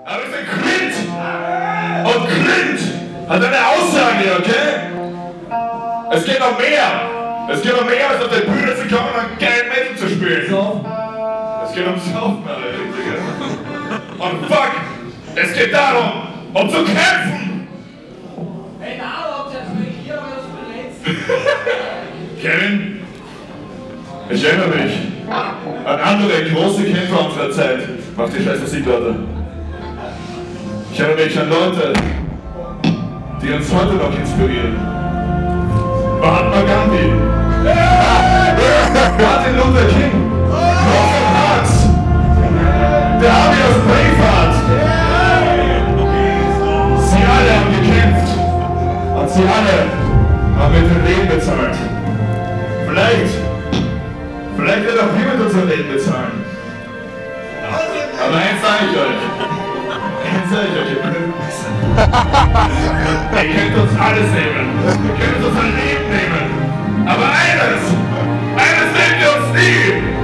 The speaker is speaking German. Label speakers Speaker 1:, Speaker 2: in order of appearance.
Speaker 1: Aber wir sind KLYNT! Und KLYNT hat eine Aussage, okay? Es geht noch mehr! Es geht noch mehr, als auf der Bühne zu kommen und geil Metal zu spielen. So. Es geht ums Saufen, Alter. Und fuck! Es geht darum, um zu kämpfen!
Speaker 2: Hey, da habt ihr jetzt mal hier, aber das verletzt.
Speaker 1: Kevin? Ich erinnere mich an andere große Kämpfer unserer Zeit. Mach die scheiß Musik, Leute. Ich erinnere mich an Leute, die uns heute noch inspirieren. Mahatma Gandhi, Martin Luther King, braveheart, der Army aus Braveheart. Sie alle haben gekämpft und sie alle haben mit dem Leben bezahlt. Vielleicht wird auch niemand unser Leben bezahlen. Aber eins sage ich euch. Ihr könnt uns alles nehmen. Ihr könnt uns unser Leben nehmen. Aber eines nehmt ihr uns nie.